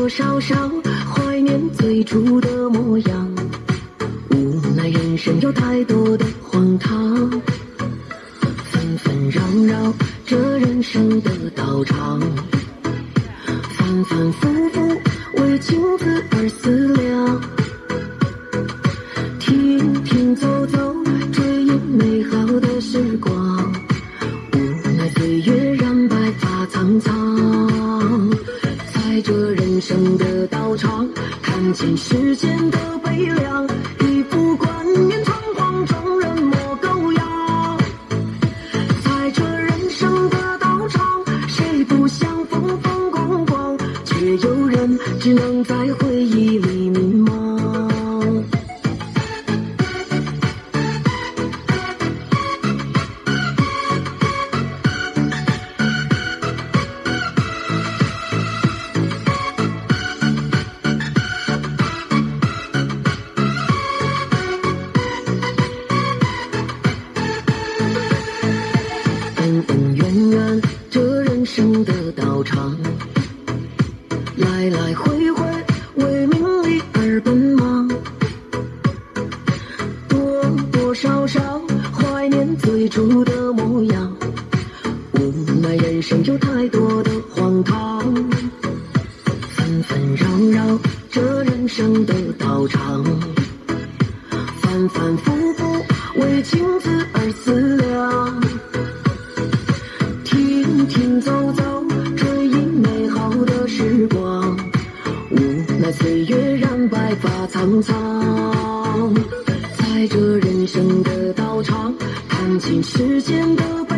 多少少怀念最初的模样，无奈人生有太多的荒唐，纷纷扰扰这人生的道场，反反复复为情字而思量，停停走走追忆美好的时光，无奈岁月让白发苍苍，在这人生的道场看尽世间的悲凉，一副冠冕堂皇众人莫苟要，在这人生的道场谁不想风风光光，却有人只能在回忆里迷茫。恩恩怨怨这人生的道场，来来回回为名利而奔忙，多多少少怀念最初的模样，无奈人生有太多的荒唐，纷纷扰扰这人生的道场，反反复复为情字而思量，停停走走追忆美好的时光，无奈岁月让白发苍苍，在这人生的道场看尽世间的悲